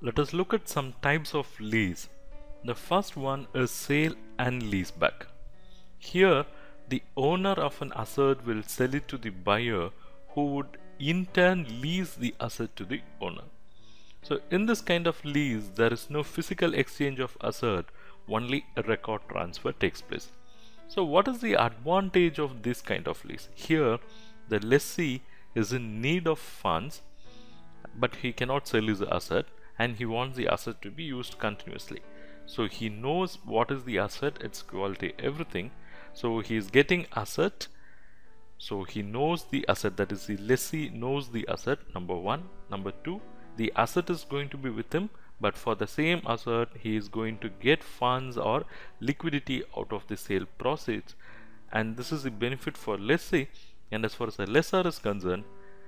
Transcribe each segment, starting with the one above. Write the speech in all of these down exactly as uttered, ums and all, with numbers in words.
Let us look at some types of lease. The first one is sale and leaseback. Here, the owner of an asset will sell it to the buyer, who would in turn lease the asset to the owner. So in this kind of lease, there is no physical exchange of asset, only a record transfer takes place. So what is the advantage of this kind of lease? Here, the lessee is in need of funds, but he cannot sell his asset and he wants the asset to be used continuously. So he knows what is the asset, its quality, everything. So he is getting asset. So he knows the asset, that is the lessee knows the asset, number one. Number two, the asset is going to be with him, but for the same asset he is going to get funds or liquidity out of the sale proceeds, and this is the benefit for lessee. And as far as the lessor is concerned,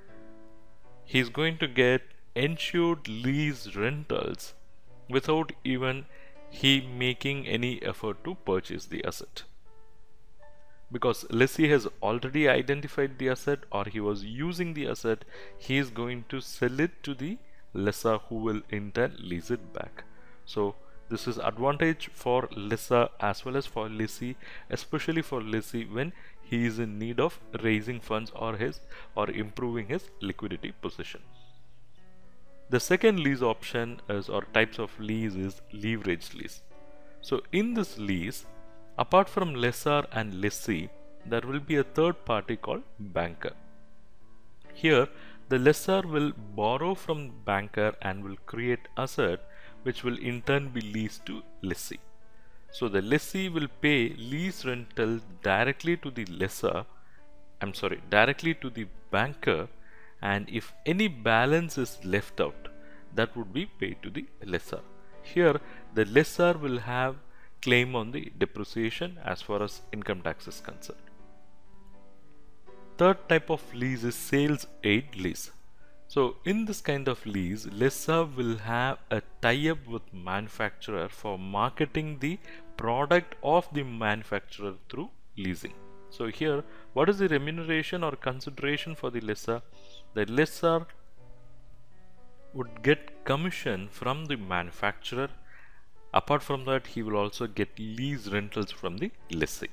he is going to get ensured lease rentals without even he making any effort to purchase the asset, because lessee has already identified the asset or he was using the asset. He is going to sell it to the lessor, who will in turn lease it back. So this is advantage for lessor as well as for lessee, especially for lessee when he is in need of raising funds or his or improving his liquidity position. The second lease option is, or types of lease, is leveraged lease. So in this lease, apart from lessor and lessee, there will be a third party called banker. Here the lessor will borrow from banker and will create asset which will in turn be leased to lessee. So the lessee will pay lease rental directly to the lessor, I'm sorry, directly to the banker, and if any balance is left out, that would be paid to the lessor. Here the lessor will have claim on the depreciation as far as income tax is concerned. Third type of lease is sales aid lease. So in this kind of lease, lessor will have a tie-up with manufacturer for marketing the product of the manufacturer through leasing. So here, what is the remuneration or consideration for the lessor? The lessor would get commission from the manufacturer. Apart from that, he will also get lease rentals from the lessee.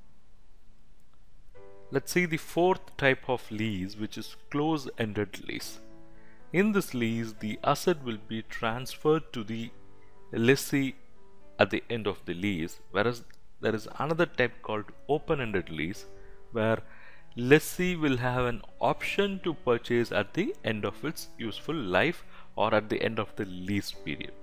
Let's see the fourth type of lease, which is close-ended lease. In this lease, the asset will be transferred to the lessee at the end of the lease, whereas there is another type called open-ended lease, where lessee will have an option to purchase at the end of its useful life or at the end of the lease period.